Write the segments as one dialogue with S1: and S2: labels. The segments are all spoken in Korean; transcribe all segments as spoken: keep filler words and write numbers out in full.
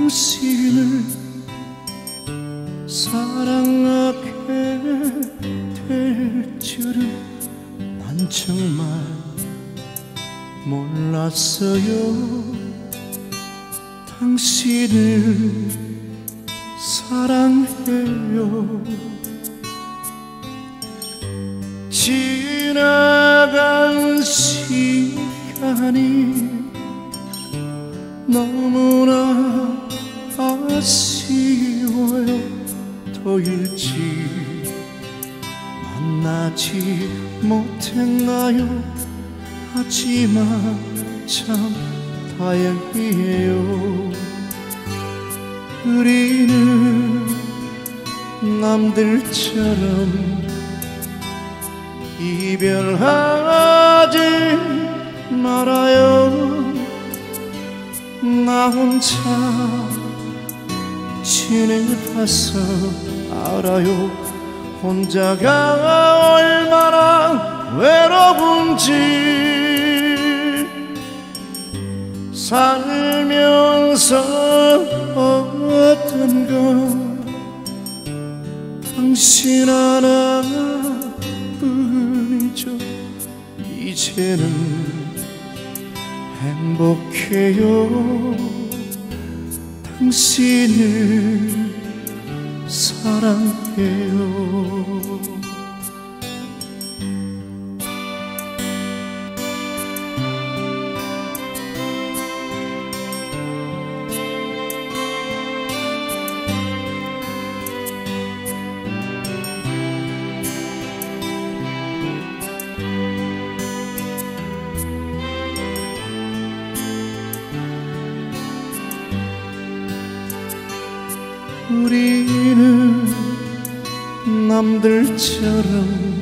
S1: 당신을 사랑하게 될 줄은 난 정말 몰랐어요. 당신을 사랑해요. 지나간 시간이 너무나 아쉬워요. 더 일찍 만나지 못했나요? 하지만 참 다행이에요. 우리는 남들처럼 이별하지 말아요. 나 혼자 지내봐서 알아요. 혼자가 얼마나 외로운지. 살면서 어떤 건 당신 하나뿐이죠. 이제는 행복해요. 당신을 사랑해요. 우리는 남들처럼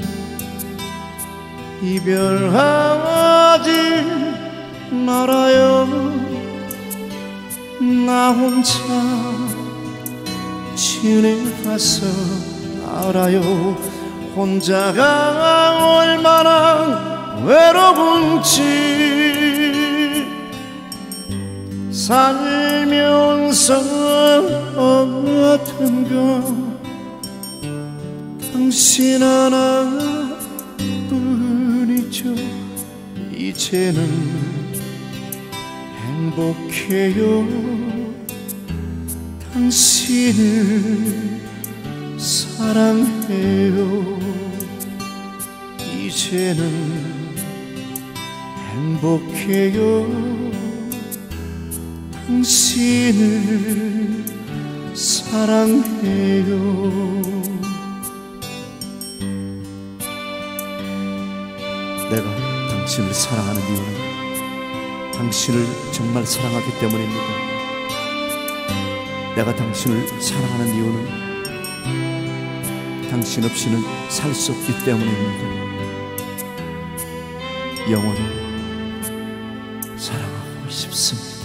S1: 이별하지 말아요. 나 혼자 지내봐서 알아요. 혼자가 얼마나 외로운지. 살면서 어떤 건 당신 하나뿐이죠. 이제는 행복해요. 당신을 사랑해요. 이제는 행복해요. 당신을 사랑해요. 내가 당신을 사랑하는 이유는 당신을 정말 사랑하기 때문입니다. 내가 당신을 사랑하는 이유는 당신 없이는 살 수 없기 때문입니다. 영원히 사랑하고 싶습니다.